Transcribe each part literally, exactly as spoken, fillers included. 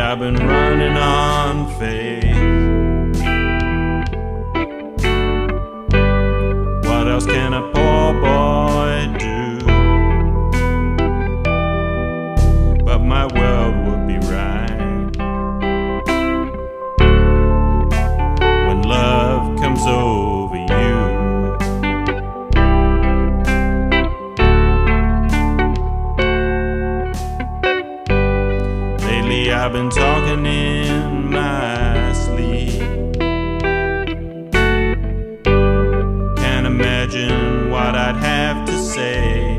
I've been running on faith. What else can a poor boy do? But my world would be right when love comes over you. Lately I've been talking in my sleep. Can't imagine what I'd have to say.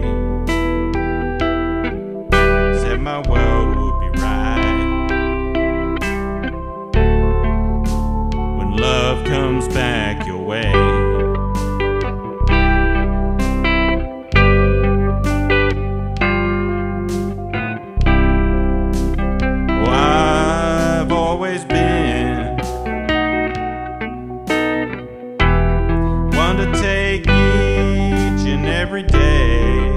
Said my world would be right when love comes back your way. Every day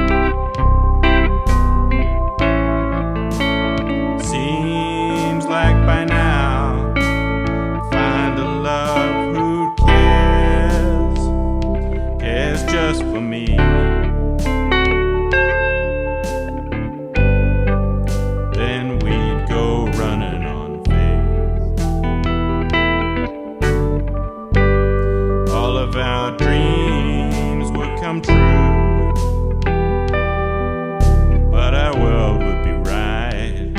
seems like by now find a love who cares, cares just for me. Then we'd go running on faith. All of our dreams would come true. But our world would be right.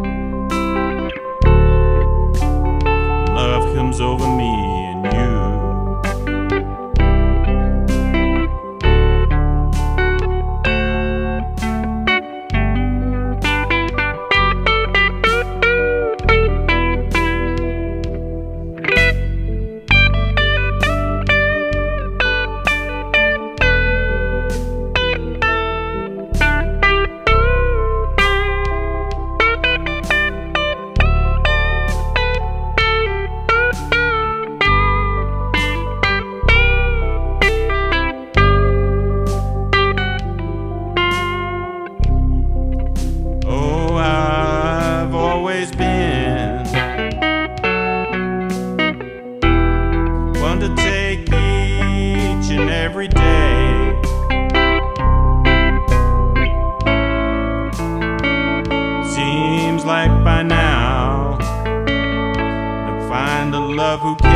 Love comes over me and you. Every day seems like by now I'd find a love who